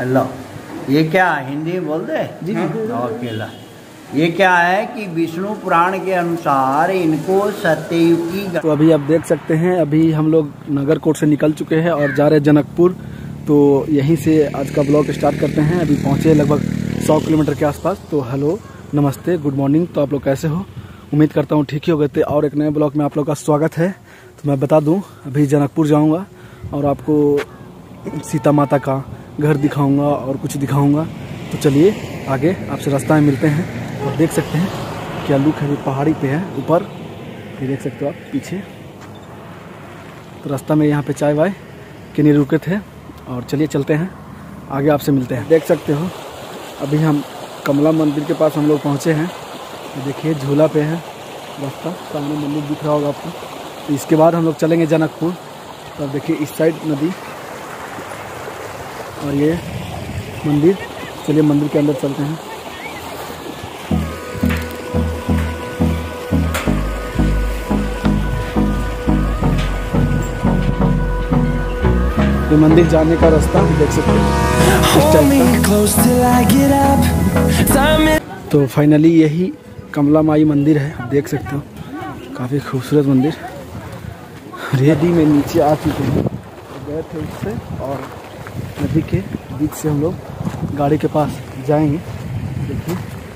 Hello, ये क्या हिंदी बोल दे जी? अकेला ये क्या है कि विष्णु पुराण के अनुसार इनको सत्ययुग की। तो अभी आप देख सकते हैं, अभी हम लोग नगरकोट से निकल चुके हैं और जा रहे हैं जनकपुर। तो यहीं से आज का ब्लॉग स्टार्ट करते हैं। अभी पहुंचे लगभग 100 किलोमीटर के आसपास। तो हेलो, नमस्ते, गुड मॉर्निंग। तो आप लोग कैसे हो? उम्मीद करता हूँ ठीक ही हो गए थे। और एक नए ब्लॉग में आप लोग का स्वागत है। तो मैं बता दूँ, अभी जनकपुर जाऊँगा और आपको सीता माता का घर दिखाऊँगा और कुछ दिखाऊँगा। तो चलिए आगे आपसे रास्ता में मिलते हैं। और देख सकते हैं क्या लुक है, पहाड़ी पे है ऊपर, ये देख सकते हो आप पीछे। तो रास्ता में यहाँ पे चाय वाय के लिए रुके थे और चलिए चलते हैं आगे, आपसे मिलते हैं। देख सकते हो अभी हम कमला मंदिर के पास हम लोग पहुँचे हैं। देखिए झूला पे है रास्ता, सामने मंदिर दिख रहा होगा आपको। तो इसके बाद हम लोग चलेंगे जनकपुर। तो अब देखिए इस साइड नदी और ये मंदिर। चलिए मंदिर के अंदर चलते हैं। ये मंदिर जाने का रास्ता देख सकते हैं। तो फाइनली यही कमला माई मंदिर है, आप देख सकते हो, काफ़ी खूबसूरत मंदिर। नदी में नीचे आ चुके हैं, गए थे उससे और नदी के बीच से हम लोग गाड़ी के पास जाएंगे। देखिए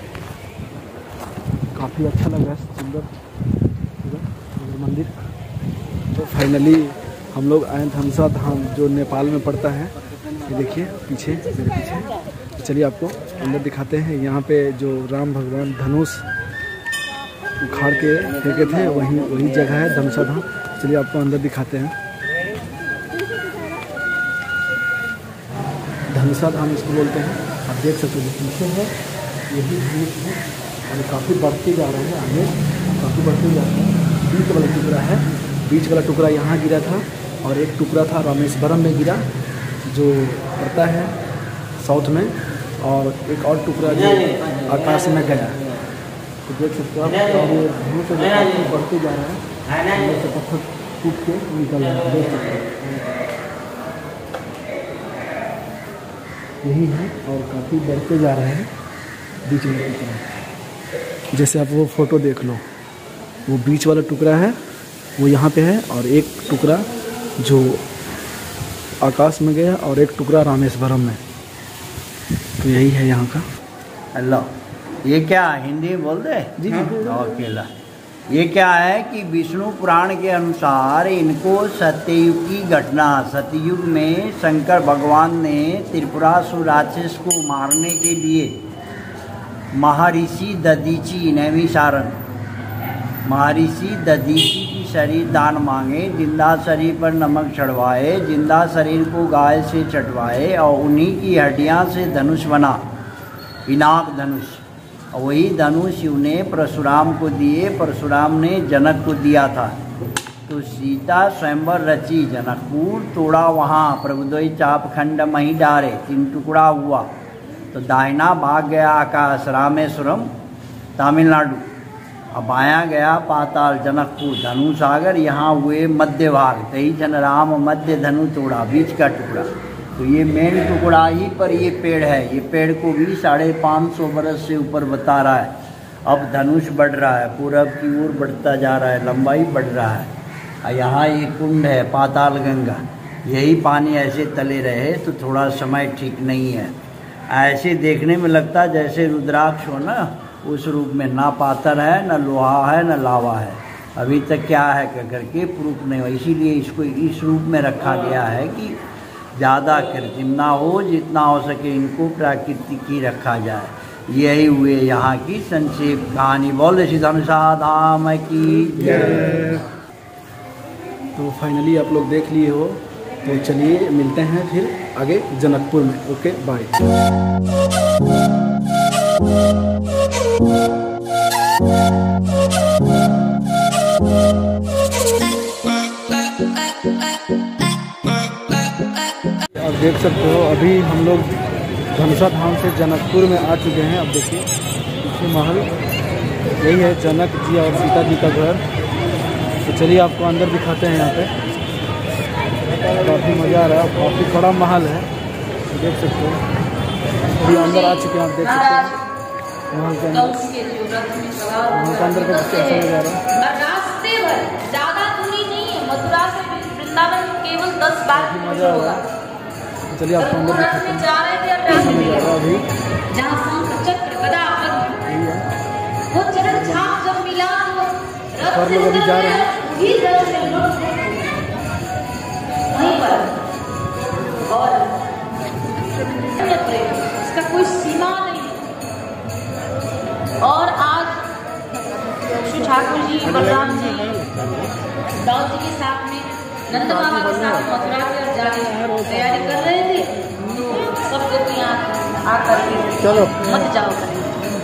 काफ़ी अच्छा लग रहा है, सुंदर मंदिर। तो फाइनली हम लोग आए धनुषा धाम, जो नेपाल में पड़ता है। ये देखिए पीछे, मेरे पीछे। तो चलिए आपको अंदर दिखाते हैं। यहाँ पे जो राम भगवान धनुष उखाड़ के फेंके थे, वही जगह है धनुषा धाम। चलिए आपको अंदर दिखाते हैं। धनुषा धाम इसको बोलते हैं। आप देख सकते हो पीछे है, यही धनुष है और काफ़ी बढ़ते जा रहे हैं आगे, काफ़ी बढ़ते जा रहे हैं। बीच वाला टुकड़ा है, बीच वाला टुकड़ा यहाँ गिरा था और एक टुकड़ा था रामेश्वरम में गिरा, जो पड़ता है साउथ में, और एक और टुकड़ा जो आकाश में गया। तो देख सकते हो आप, और ये धनुष से बढ़ते जा रहा है, जैसे पत्थर टूट के निकल रहा है, देख सकते हो। यही है और काफ़ी बढ़ते जा रहे हैं बीच में टुकड़ा। जैसे आप वो फोटो देख लो, वो बीच वाला टुकड़ा है वो यहाँ पे है, और एक टुकड़ा जो आकाश में गया और एक टुकड़ा रामेश्वरम में। तो यही है यहाँ का। हेलो, ये क्या हिंदी बोल दे जी? अकेला ये क्या है कि विष्णु पुराण के अनुसार इनको सत्ययुग की घटना, सतयुग में शंकर भगवान ने त्रिपुरासुर राक्षस को मारने के लिए महर्षि दधीची नैमिषारण्य महर्षि दधीची की शरीर दान मांगे, जिंदा शरीर पर नमक चढ़वाए, जिंदा शरीर को गाय से चटवाए और उन्हीं की हड्डियां से धनुष बना, पिनाक धनुष। और वही धनुष शिव ने परशुराम को दिए, परशुराम ने जनक को दिया था। तो सीता स्वयंवर रची, जनकपुर तोड़ा वहाँ, प्रभुदोई चाप खंड मही डारे, 3 टुकड़ा हुआ। तो दाहिना भाग गया आकाश रामेश्वरम तमिलनाडु, अब बायां गया पाताल जनकपुर धनु सागर, यहाँ हुए मध्य भाग। तई जन राम मध्य धनु तोड़ा, बीच का टुकड़ा। तो ये मेन टुकड़ा ही पर ये पेड़ है, ये पेड़ को भी 550 बरस से ऊपर बता रहा है। अब धनुष बढ़ रहा है, पूरब की ओर बढ़ता जा रहा है, लंबाई बढ़ रहा है। और यहाँ ये कुंड है पाताल गंगा, यही पानी ऐसे तले रहे तो थोड़ा समय ठीक नहीं है। ऐसे देखने में लगता जैसे रुद्राक्ष हो ना, उस रूप में ना पाथर है, ना लोहा है, ना लावा है। अभी तक क्या है करके प्रूफ नहीं हो, इसीलिए इसको इस रूप में रखा गया है कि ज़्यादा कृत्रिम ना हो, जितना हो सके इनको प्राकृतिक ही रखा जाए। यही हुए यहाँ की संक्षेप कहानी। बोल श्री धनुषा धाम की जय। तो फाइनली आप लोग देख लिए हो, तो चलिए मिलते हैं फिर आगे जनकपुर में। Okay bye. आप देख सकते हो अभी हम लोग धनुषा धाम से जनकपुर में आ चुके हैं। अब देखिए पीछे महल, यही है जनक जी और सीता जी का घर। तो चलिए आपको अंदर दिखाते हैं। यहाँ पे काफ़ी मज़ा आ रहा है, काफ़ी बड़ा महल है, देख सकते हो। अभी अंदर आ चुके हैं, आप देख सकते हैं वहाँ के अंदर का कैसा नजारा। रास्ते भर ज्यादा दूरी नहीं है, मथुरा से वृंदावन केवल 10-12 किलोमीटर होगा। चलिए आपको अंदर दिखाते हैं जा रहे थे कैसा नजारा अभी। जहाँ शंख चक्र गदा वो चरण छाप जब मिला तो और लोग अभी जा रहे हैं वहीं पर, और इसका कोई सीमा नहीं। और आज श्री ठाकुर जी, बलराम जी, दाऊद जी के साथ में, नंद बाबा के साथ मथुरा की ओर जाने की तैयारी कर रहे थे, तो सबको यहाँ आकर के चलो मत जाओ करें।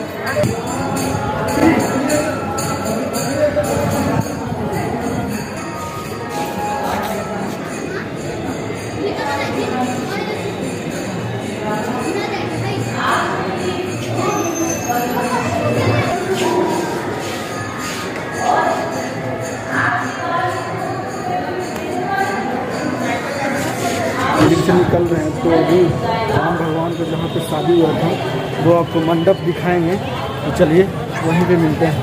से निकल रहे हैं तो अभी राम भगवान को जहाँ पे शादी हुआ था वो आपको मंडप दिखाएंगे, तो चलिए वहीं पे मिलते हैं।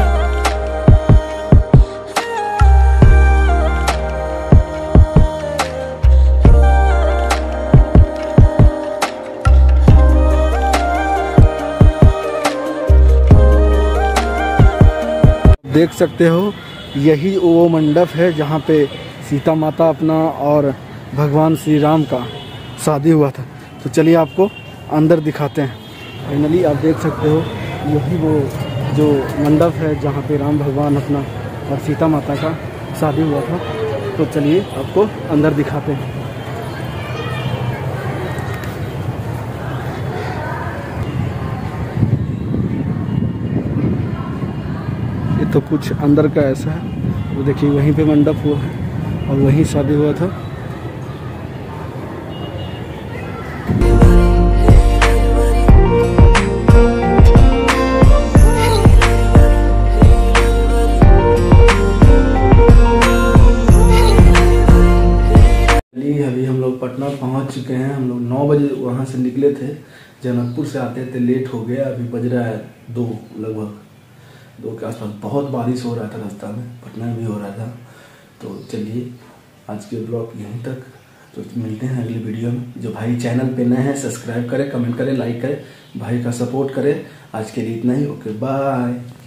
देख सकते हो यही वो मंडप है जहाँ पे सीता माता अपना और भगवान श्री राम का शादी हुआ था। तो चलिए आपको अंदर दिखाते हैं। फाइनली आप देख सकते हो यही वो जो मंडप है जहाँ पे राम भगवान अपना और सीता माता का शादी हुआ था। तो चलिए आपको अंदर दिखाते हैं। ये तो कुछ अंदर का ऐसा है, वो देखिए वहीं पे मंडप हुआ है और वहीं शादी हुआ था। अभी हम लोग पटना पहुंच चुके हैं। हम लोग 9 बजे वहां से निकले थे, जनकपुर से आते थे लेट हो गया। अभी बज रहा है 2 लगभग 2 के आसपास। बहुत बारिश हो रहा था रास्ता में, पटना में भी हो रहा था। तो चलिए आज के ब्लॉग यहीं तक, तो मिलते हैं अगली वीडियो में। जो भाई चैनल पे नए हैं सब्सक्राइब करें, कमेंट करें, लाइक करें, भाई का सपोर्ट करें। आज के लिए इतना ही, ओके बाय।